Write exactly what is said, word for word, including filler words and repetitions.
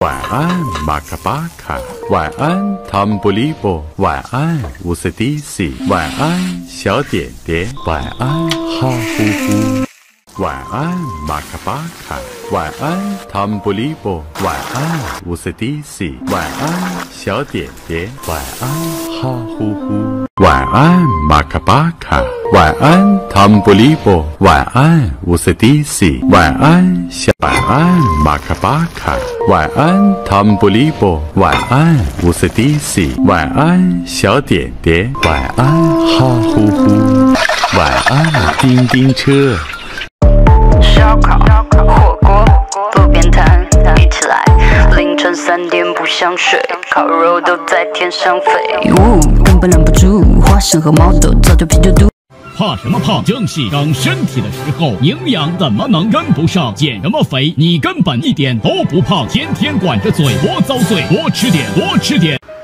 晚安马卡巴卡，晚安汤布利波，晚安乌斯蒂西，晚安小点点，晚安哈呼呼，晚安马卡巴卡，晚安汤布利波，晚安乌斯蒂西，晚安小点点，晚安哈呼呼，晚安马卡巴卡，晚安汤布利波，晚安乌斯蒂西，晚安小晚安马卡巴卡，晚安汤布利波，晚安乌斯蒂西，晚安小点点，晚安哈呼呼，晚安叮叮车。 烧烤、火锅、路边摊，一起来！凌晨三点不想睡，烤肉都在天上飞。呜，根本忍不住，花生和毛豆早就啤酒肚。 怕什么胖？正是长身体的时候，营养怎么能跟不上？减什么肥？你根本一点都不胖，天天管着嘴，多遭罪！多吃点，多吃点。